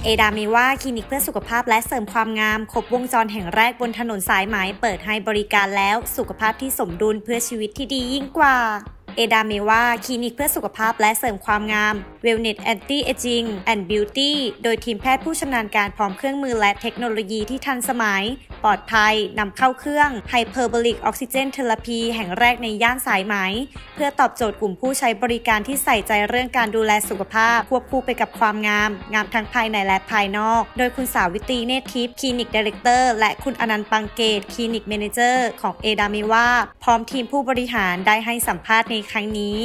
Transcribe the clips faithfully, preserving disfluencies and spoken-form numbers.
เอดาเมว่าคลินิกเพื่อสุขภาพและเสริมความงามครบวงจรแห่งแรกบนถนนสายไหมเปิดให้บริการแล้วสุขภาพที่สมดุลเพื่อชีวิตที่ดียิ่งกว่าเอดาเมว่าคลินิกเพื่อสุขภาพและเสริมความงาม Wellness Anti-Aging and Beauty โดยทีมแพทย์ผู้ชำนาญการพร้อมเครื่องมือและเทคโนโลยีที่ทันสมัยปลอดภัยนำเข้าเครื่อง Hyperbaric Oxygen Therapy แห่งแรกในย่านสายไหมเพื่อตอบโจทย์กลุ่มผู้ใช้บริการที่ใส่ใจเรื่องการดูแลสุขภาพควบคู่ไปกับความงามงามทั้งภายในและภายนอกโดยคุณสาวิตรีเนตรทิพย์คลินิกไดเรคเตอร์และคุณอนันต์ปังเกตคลินิกเมเนเจอร์ของเอดาเมว่าพร้อมทีมผู้บริหารได้ให้สัมภาษณ์ในครั้งนี้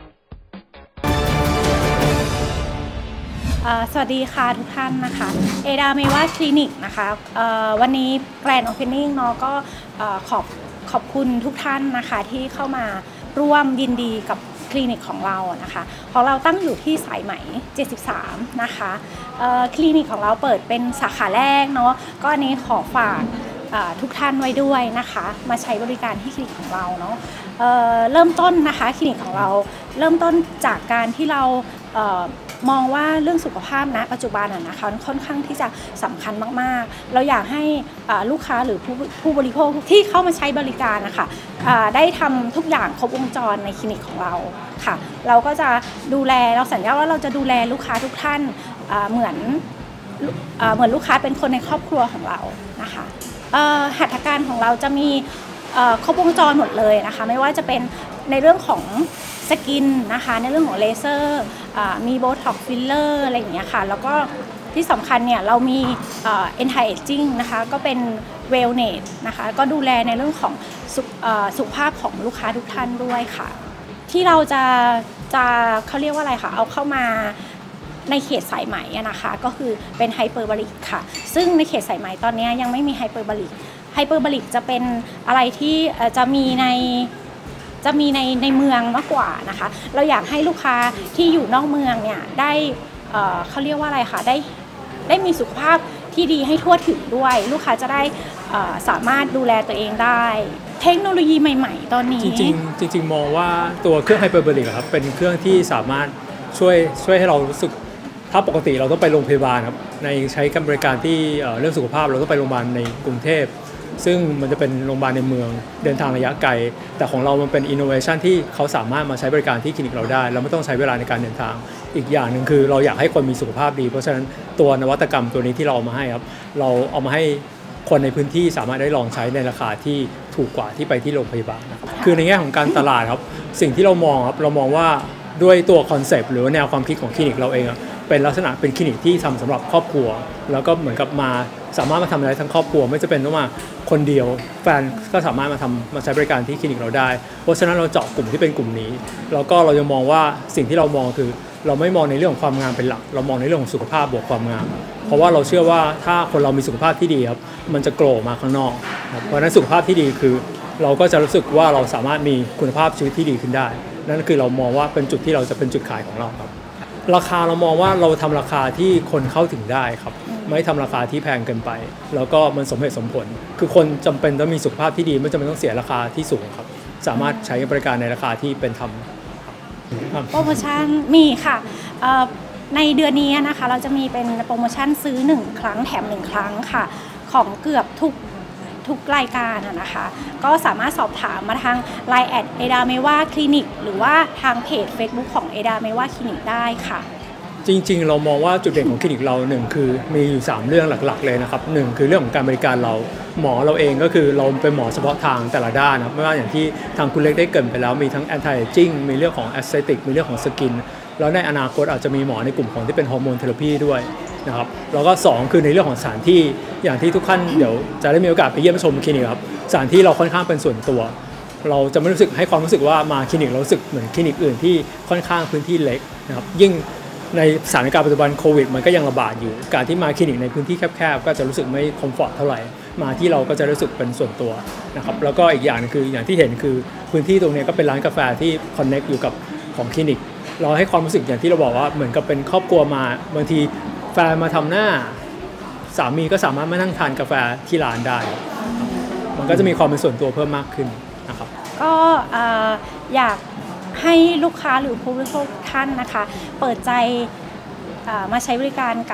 สวัสดีค่ะทุกท่านนะคะเอดาเมว่าคลินิกนะคะวันนี้แกรนด์โอเพนนิ่งเนาะก็ขอบขอบคุณทุกท่านนะคะที่เข้ามาร่วมยินดีกับคลินิกของเรานะคะของเราตั้งอยู่ที่สายไหมเจ็ดสิบสามนะคะคลินิกของเราเปิดเป็นสาขาแรกเนาะก็อันนี้ขอฝากทุกท่านไว้ด้วยนะคะมาใช้บริการที่คลินิกของเราเนาะเ, เริ่มต้นนะคะคลินิกของเราเริ่มต้นจากการที่เรามองว่าเรื่องสุขภาพณปัจจุบันนะคะค่อนข้างที่จะสำคัญมากๆเราอยากให้ลูกค้าหรือผู้ผู้บริโภคที่เข้ามาใช้บริการนะคะได้ทำทุกอย่างครบวงจรในคลินิกของเราค่ะเราก็จะดูแลเราสัญญาว่าเราจะดูแลลูกค้าทุกท่านเหมือนเหมือนลูกค้าเป็นคนในครอบครัวของเรานะคะหัตถการของเราจะมีครบวงจรหมดเลยนะคะไม่ว่าจะเป็นในเรื่องของสกินนะคะในเรื่องของเลเซอร์มีโบท็อกซ์ฟิลเลอร์อะไรอย่างเงี้ยค่ะแล้วก็ที่สำคัญเนี่ยเรามี anti aging นะคะก็เป็น wellness นะคะก็ดูแลในเรื่องของสุขภาพของลูกค้าทุกท่านด้วยค่ะที่เราจะจะเขาเรียกว่าอะไรคะเอาเข้ามาในเขตสายไหมนะคะก็คือเป็นไฮเปอร์บาริกค่ะซึ่งในเขตสายไหมตอนนี้ยังไม่มีไฮเปอร์บาริกไฮเปอร์บาริกจะเป็นอะไรที่จะมีในจะมีในในเมืองมากกว่านะคะเราอยากให้ลูกค้าที่อยู่นอกเมืองเนี่ยได้เอ่อเขาเรียกว่าอะไรคะได้ได้มีสุขภาพที่ดีให้ทั่วถึงด้วยลูกค้าจะได้สามารถดูแลตัวเองได้เทคโนโลยีใหม่ๆตอนนี้จริงๆจริงๆมองว่าตัวเครื่องไฮเปอร์บาริกครับเป็นเครื่องที่สามารถช่วยช่วยให้เรารู้สึกถ้าปกติเราต้องไปโรงพยาบาลครับในใช้บริการที่เรื่องสุขภาพเราต้องไปโรงพยาบาลในกรุงเทพซึ่งมันจะเป็นโรงพยาบาลในเมืองเดินทางระยะไกลแต่ของเรามันเป็นอินโนเวชันที่เขาสามารถมาใช้บริการที่คลินิกเราได้เราไม่ต้องใช้เวลาในการเดินทางอีกอย่างหนึ่งคือเราอยากให้คนมีสุขภาพดีเพราะฉะนั้นตัวนวัตกรรมตัวนี้ที่เราเอามาให้ครับเราเอามาให้คนในพื้นที่สามารถได้ลองใช้ในราคาที่ถูกกว่าที่ไปที่โรงพยาบาลนะครับคือในแง่ของการตลาดครับสิ่งที่เรามองครับเรามองว่าด้วยตัวคอนเซปต์หรือแนวความคิดของคลินิกเราเองเป็นลักษณะเป็นคลินิกที่ทำสำหรับครอบครัวแล้วก็เหมือนกับมาสามารถมาทำอะไรทั้งครอบครัวไม่จะเป็นต้องมาคนเดียวแฟนก็สามารถมาทำมาใช้บริการที่คลินิกเราได้เพราะฉะนั้นเราเจาะกลุ่มที่เป็นกลุ่มนี้แล้วก็เราจะมองว่าสิ่งที่เรามองคือเราไม่มองในเรื่องของความงามเป็นหลักเรามองในเรื่องของสุขภาพบวกความงามเพราะว่าเราเชื่อว่าถ้าคนเรามีสุขภาพที่ดีครับมันจะโกรธมาข้างนอกเพราะฉะนั้นสุขภาพที่ดีคือเราก็จะรู้สึกว่าเราสามารถมีคุณภาพชีวิตที่ดีขึ้นได้นั่นคือเรามองว่าเป็นจุดที่เราจะเป็นจุดขายของเราครับราคาเรามองว่าเราทำราคาที่คนเข้าถึงได้ครับไม่ทำราคาที่แพงเกินไปแล้วก็มันสมเหตุสมผลคือคนจำเป็นต้องมีสุขภาพที่ดีไม่จำเป็นต้องเสียราคาที่สูงครับสามารถใช้บริการในราคาที่เป็นธรรมโปรโมชั่นมีค่ะในเดือนนี้นะคะเราจะมีเป็นโปรโมชั่นซื้อหนึ่งครั้งแถมหนึ่งครั้งค่ะของเกือบทุกทุกรายการนะคะก็สามารถสอบถามมาทาง ไลน์ แอดเอดาเมว่าคลินิกหรือว่าทางเพจ เฟซบุ๊ก ของเอดาเมว่าคลินิกได้ค่ะจริงๆเรามองว่าจุดเด่นของคลินิกเราหนึ่งคือมีอยู่สามเรื่องหลักๆเลยนะครับหนึ่งคือเรื่องของการบริการเราหมอเราเองก็คือเราเป็นหมอเฉพาะทางแต่ละด้านนะไม่ว่าอย่างที่ทางคุณเล็กได้เกริ่นไปแล้วมีทั้ง anti aging มีเรื่องของ aesthetic มีเรื่องของสกินแล้วในอนาคตอาจจะมีหมอในกลุ่มของที่เป็นฮอร์โมนเทอราพีด้วยนะครับแล้วก็สองคือในเรื่องของสถานที่อย่างที่ทุกท่านเดี๋ยวจะได้มีโอกาสไปเยี่ยมชมคลินิกครับสถานที่เราค่อนข้างเป็นส่วนตัวเราจะไม่รู้สึกให้ความรู้สึกว่ามาคลินิกเรารู้สึกเหมือนคลินิกอื่นที่ค่อนข้างพื้นที่เล็กนะครับยิ่งในสถานการณ์ปัจจุบันโควิดมันก็ยังระบาดอยู่การที่มาคลินิกในพื้นที่แคบๆก็จะรู้สึกไม่คอมฟอร์ตเท่าไหร่มาที่เราก็จะรู้สึกเป็นส่วนตัวนะครับแล้วก็อีกอย่างนึงคืออย่างที่เห็นคือพื้นที่ตรงนี้ก็เป็นร้านกาแฟที่คอนเน็กต์อยู่กับของคลินิกเราให้ความรู้สึกอย่างที่เราบอกว่าเหมือนกับเป็นครอบครัวมาบางทีแฟนมาทำหน้าสามีก็สามารถมานั่งทานกาแฟที่ร้านได้มันก็จะมีความเป็นส่วนตัวเพิ่มมากขึ้นนะครับก็อยากให้ลูกค้าหรือผู้บริโภคท่านนะคะเปิดใจมาใช้บริการกับ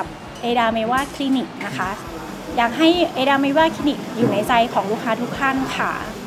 เอดาเมว่าคลินิกนะคะอยากให้เอดาเมว่าคลินิกอยู่ในใจของลูกค้าทุกท่านค่ะ